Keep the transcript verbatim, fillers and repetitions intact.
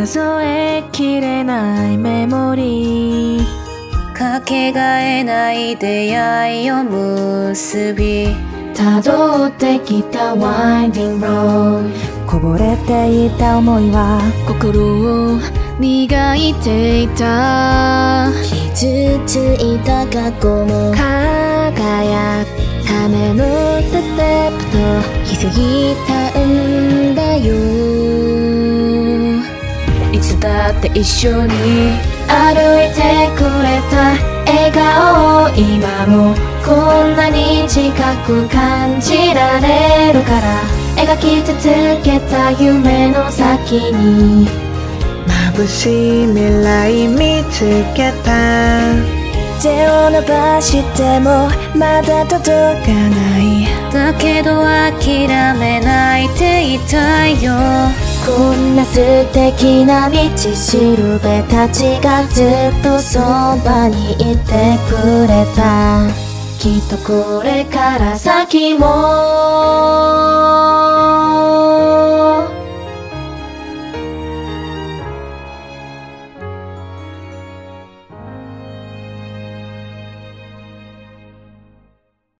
数えきれないメモリー、 かけがえない出会いを結び、 辿ってきたワインディングロード、こぼれていた想いは心を磨いていた。 傷ついた過去も輝くためのステップと気づいたんだよ。 いつだって一緒に歩いてくれた笑顔を今もこんなに近く感じられるから、描き続けた夢の先に眩しい未来見つけた。 手を伸ばしてもまだ届かない、 だけど諦めないでいたいよ。 こんな素敵な道しるべたちがずっとそばにいてくれた。きっとこれから先も